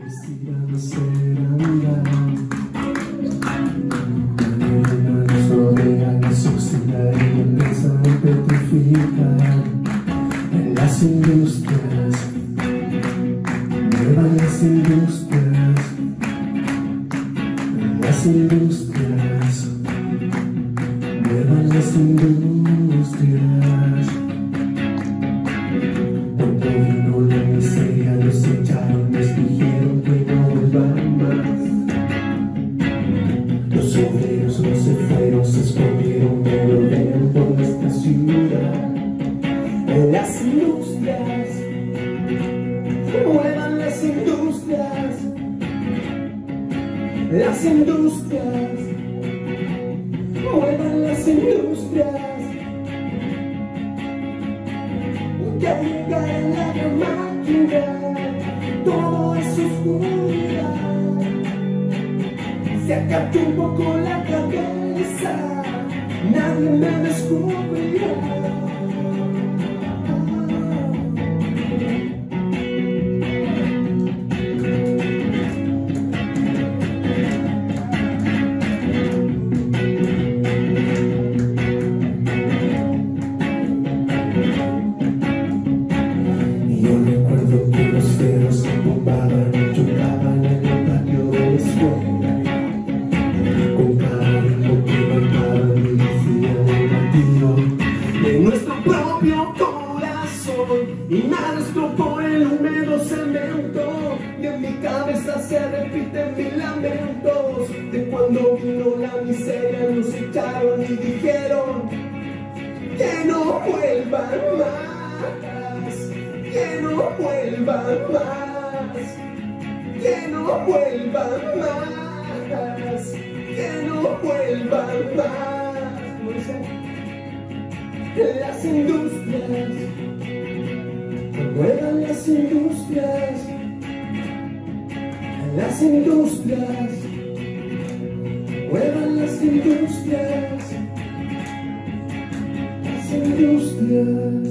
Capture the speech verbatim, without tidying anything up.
sigan hacer andar. Nos rodean, nos oxidan y empiezan a petrificar. En las industrias, muevan las industrias. En las industrias, muevan las industrias. Cuando vino la miseria, nos echaron, nos dijeron que no vuelvan más. Los obreros no se fueron, se escondieron, pero ven por nuestra ciudad. En las industrias, muevan las industrias. Las industrias, muevan las industrias. Ya llegará la gran máquina, todo es oscuridad. Se acató un poco la cabeza, nadie me descubrirá. Recuerdo que los perros se tumbaban y chocaban en el patio de la escuela. Con cada ritmo que marcaban y decían el latido de nuestro propio corazón. Y nada nuestro por el húmedo cemento. Y en mi cabeza se repiten mil lamentos de cuando vino la miseria, nos echaron y dijeron que no vuelvan más. Que no vuelvan más, que no vuelvan más, que no vuelvan más. Las industrias, muevan las industrias, las industrias, muevan las industrias, las industrias.